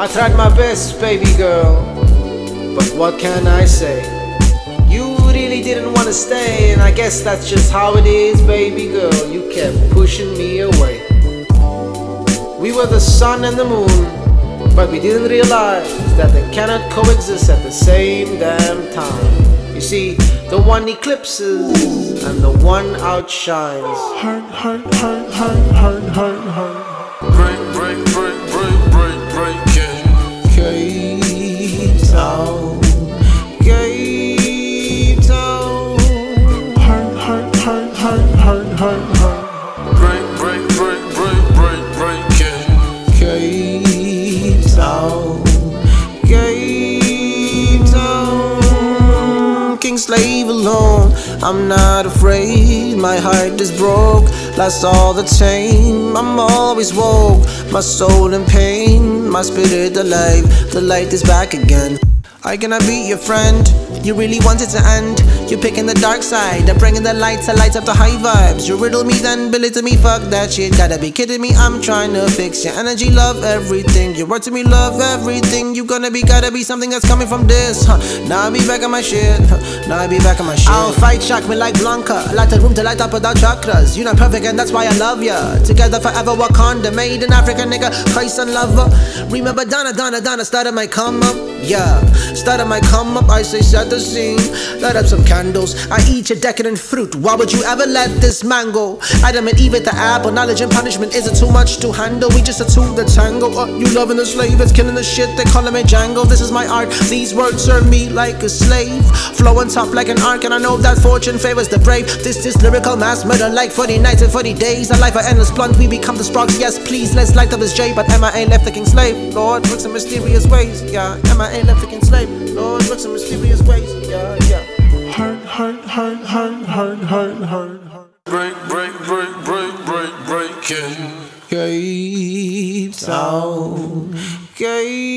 I tried my best, baby girl, but what can I say? You really didn't want to stay, and I guess that's just how it is, baby girl. You kept pushing me away. We were the sun and the moon, but we didn't realize that they cannot coexist at the same damn time. You see, the one eclipses and the one outshines. Heart, heart, heart, heart, heart, heart, heart. Break, break, break, break, break, breaking. Cape Town, Cape Town. Heart, heart, heart, heart, heart, heart, heart. Break, break, break, break, break, breaking. Cape Town, Cape Town. King slave alone, I'm not afraid. My heart is broke, lost all the tame. I'm always woke, my soul in pain, my spirit alive. The light is back again. I cannot be your friend. You really want it to end. You're picking the dark side, I'm bringing the light to light up the high vibes. You riddle me then belittle me, fuck that shit. Gotta be kidding me, I'm trying to fix your energy, love everything. Your word to me, love everything. You gotta be something that's coming from this, Now I be back on my shit, Now I be back on my shit. I'll fight shock me like Blanca, light the room to light up without chakras. You're not perfect and that's why I love ya. Together forever Wakanda, made an African nigga, Christ and lover. Remember Donna, Donna, Donna, started my come up, yeah. Started my come up, I say set the scene. Light up some candles, I eat your decadent fruit. Why would you ever let this man go? Adam and Eve at the apple, knowledge and punishment. Is it too much to handle? We just a two the tango. You loving the slave, it's killing the shit, they calling me Django. This is my art, these words serve me like a slave. Flow on top like an arc, and I know that fortune favors the brave. This is lyrical mass murder like 40 nights and 40 days. A life of endless blunt, we become the sparks. Yes please, let's light up this J. But MIA left the king slave. Lord works in mysterious ways, yeah. MIA left the king slave. Lord works in mysterious ways, yeah, yeah. Heart, heart, heart, heart, heart, heart, heart, heart. Break, break, break, break, break, breaking. Cape Town, Cape